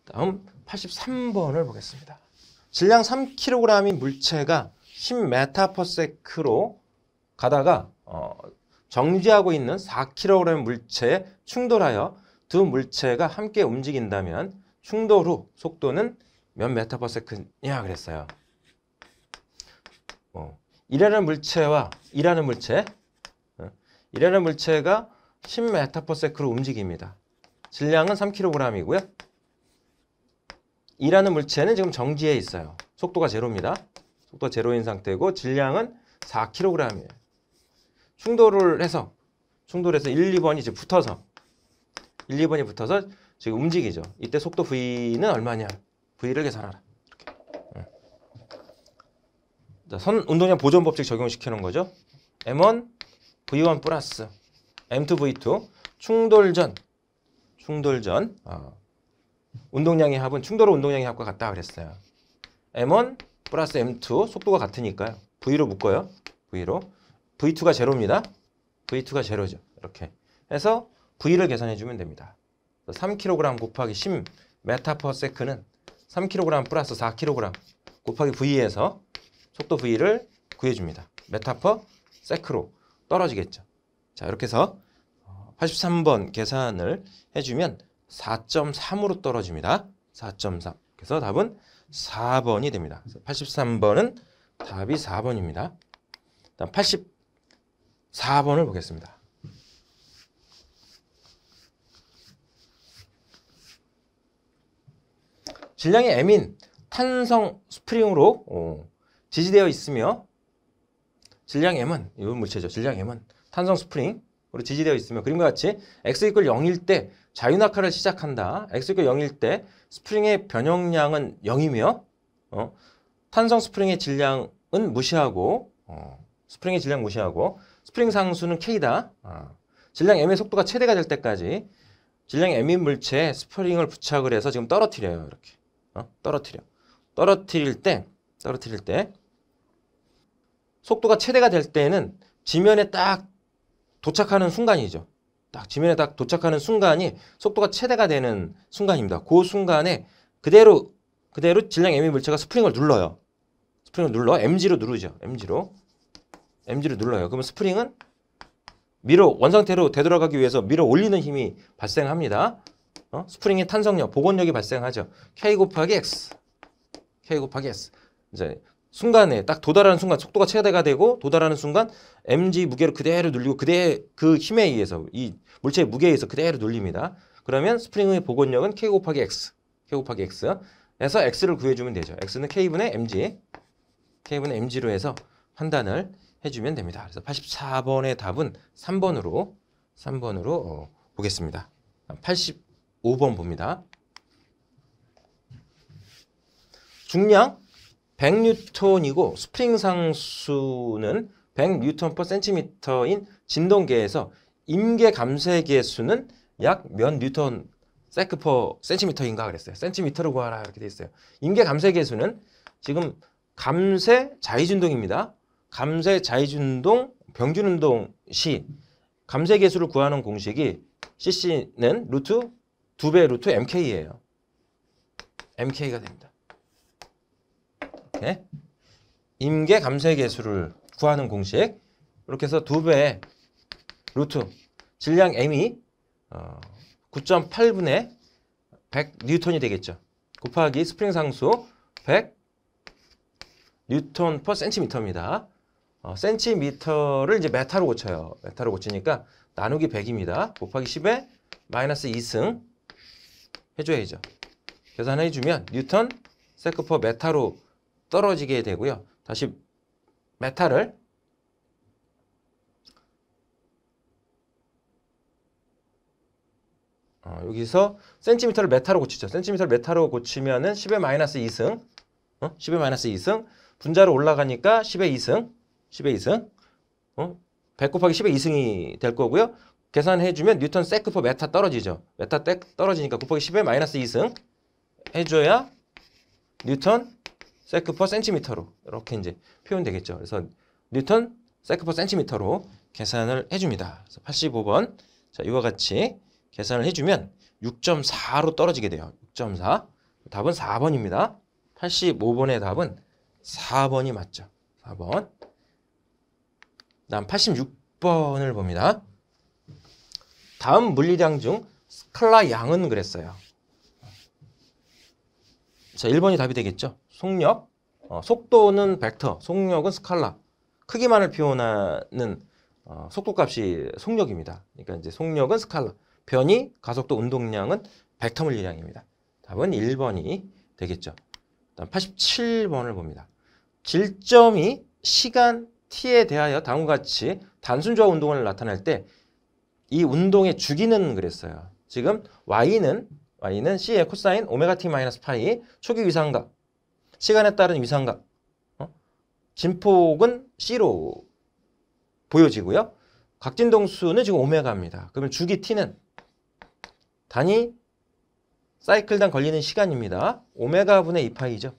다음 83번을 보겠습니다. 질량 3kg인 물체가 10m/s로 가다가 정지하고 있는 4kg 물체에 충돌하여 두 물체가 함께 움직인다면 충돌 후 속도는 몇 m/s냐 그랬어요. 이라는 물체와 이라는 물체가 10m/s로 움직입니다. 질량은 3kg이고요. 이라는 물체는 지금 정지해 있어요. 속도가 제로입니다. 속도가 제로인 상태고 질량은 4kg이에요. 충돌을 해서 1, 2번이 이제 붙어서 1, 2번이 붙어서 지금 움직이죠. 이때 속도 V는 얼마냐? V를 계산하라. 이렇게. 자, 선 운동량 보존 법칙 적용시키는 거죠. M1 V1 플러스 M2 V2 충돌 전 운동량의 합은 충돌 후 운동량의 합과 같다 그랬어요. M1 플러스 M2 속도가 같으니까요. V로 묶어요. V로. V2가 제로입니다. V2가 제로죠. 이렇게 해서 V를 계산해 주면 됩니다. 3kg 곱하기 10m/s는 3kg 플러스 4kg 곱하기 V에서 속도 V를 구해줍니다. m/s로 떨어지겠죠. 자, 이렇게 해서 83번 계산을 해주면 4.3으로 떨어집니다. 4.3. 그래서 답은 4번이 됩니다. 83번은 답이 4번입니다. 다음 84번을 보겠습니다. 질량이 M인 탄성 스프링으로 지지되어 있으며 질량 M은 이 물체죠. 질량 M은 탄성 스프링으로 지지되어 있으며 그림과 같이 x = 0일 때 자유낙하를 시작한다. x = 0일 때 스프링의 변형량은 0이며 탄성 스프링의 질량은 무시하고 스프링 상수는 K다. 질량 M의 속도가 최대가 될 때까지 질량 M인 물체에 스프링을 부착을 해서 지금 떨어뜨려요. 이렇게. 떨어뜨릴 때 속도가 최대가 될 때는 지면에 딱 도착하는 순간이죠. 지면에 딱 도착하는 순간이 속도가 최대가 되는 순간입니다. 그 순간에 그대로 질량 M의 물체가 스프링을 눌러요. MG로 누르죠. MG로 눌러요. 그러면 스프링은 원상태로 되돌아가기 위해서 밀어 올리는 힘이 발생합니다. 스프링의 탄성력, 복원력이 발생하죠. K 곱하기 X. 이제 순간에 딱 도달하는 순간 속도가 최대가 되고 도달하는 순간 mg 무게를 그대로 눌리고 그 힘에 의해서 이 물체의 무게에 의해서 그대로 눌립니다. 그러면 스프링의 복원력은 K 곱하기 X. 해서 X를 구해주면 되죠. X는 K분의 MG로 해서 판단을 해주면 됩니다. 그래서 84번의 답은 3번으로 보겠습니다. 85번 봅니다. 중량 100N이고 스프링 상수는 100N/cm인 진동계에서 임계 감쇄 계수는 약 몇 뉴턴 세크/cm인가 그랬어요. 센티미터로 구하라 이렇게 돼 있어요. 임계 감쇄 계수는 지금 감쇄 자위준동입니다. 감쇄 자위준동 평균 운동 시 감쇄 계수를 구하는 공식이 cc는 루트 2배 루트 mk예요. mk가 됩니다. 이렇게 임계 감쇄 계수를 구하는 공식 이렇게 해서 2배 루트 질량 m이 9.8분의 100N이 되겠죠. 곱하기 스프링 상수 100N/cm입니다. 센티미터를 이제 메타로 고쳐요. 메타로 고치니까 나누기 100입니다. 곱하기 10에 마이너스 2승 해줘야죠. 계산해주면 뉴턴 세크/메타로 떨어지게 되고요. 다시 메타를 여기서 센티미터를 메타로 고치죠. 센티미터를 메타로 고치면은 10의 마이너스 2승 10의 마이너스 2승 분자로 올라가니까 10의 2승 100 곱하기 10의 2승이 될 거고요. 계산해주면 뉴턴 세크/메타 떨어지죠. 메타 떨어지니까 곱하기 10의 마이너스 2승 해줘야 뉴턴 세크/cm로 이렇게 이제 표현되겠죠. 그래서 뉴턴 세크/cm로 계산을 해줍니다. 그래서 85번 자 이와 같이 계산을 해주면 6.4로 떨어지게 돼요. 6.4 답은 4번입니다. 85번의 답은 4번이 맞죠. 4번. 다음 86번을 봅니다. 다음 물리량 중 스칼라 양은 그랬어요. 자, 1번이 답이 되겠죠. 속력, 속도는 벡터, 속력은 스칼라. 크기만을 표현하는 속도값이 속력입니다. 그러니까 이제 속력은 스칼라. 변이, 가속도, 운동량은 벡터 물리량입니다. 답은 1번이 되겠죠. 다음 87번을 봅니다. 질점이 시간 t에 대하여 다음과 같이 단순조화 운동을 나타낼 때 이 운동의 주기는 그랬어요. 지금 y는 c의 코사인 오메가 t 마이너스 파이 초기 위상각, 시간에 따른 위상각, 진폭은 c로 보여지고요. 각진동수는 지금 오메가입니다. 그러면 주기 t는 단위 사이클당 걸리는 시간입니다. 오메가 분의 2파이죠.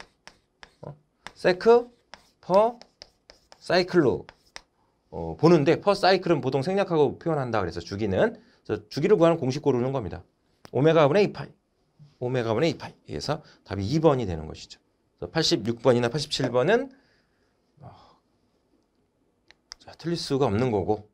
세크 퍼 사이클로 보는데 퍼 사이클은 보통 생략하고 표현한다 그래서 주기는 그래서 주기를 구하는 공식 고르는 겁니다. 오메가 분의 2파이 오메가 분의 2파이 그래서 답이 2번이 되는 것이죠. 86번이나 87번은 틀릴 수가 없는 거고